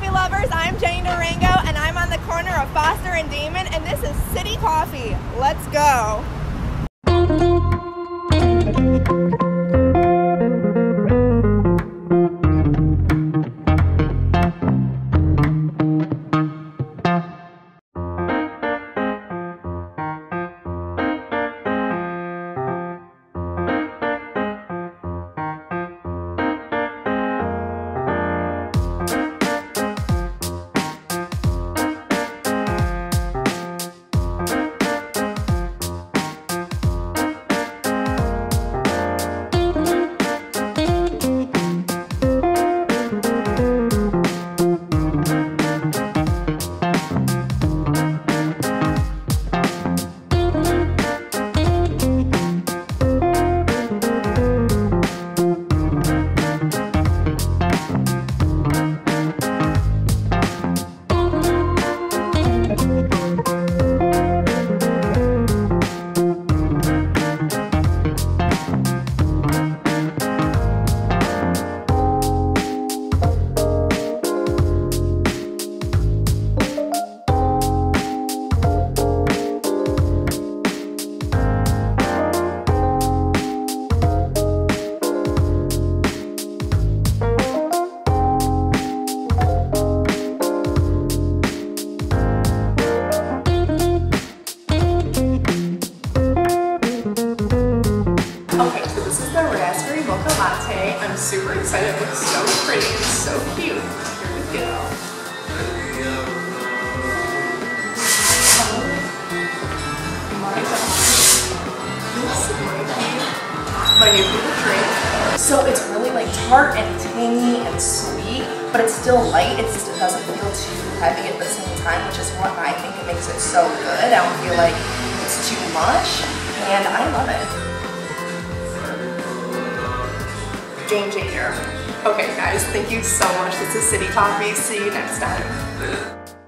coffee lovers, I'm Jenny Durango and I'm on the corner of Foster and Damon and this is City Coffee. Let's go. Okay, so this is the raspberry mocha latte. I'm super excited. It looks so pretty and so cute. Here we go. Oh my gosh. This might be my new favorite drink. So it's really like tart and tangy and sweet, but it's still light. It doesn't feel too heavy at the same time, which is what I think it makes it so good. I don't feel like it's too much, and I love it. Game changer. Okay guys, thank you so much. This is City Coffee. See you next time.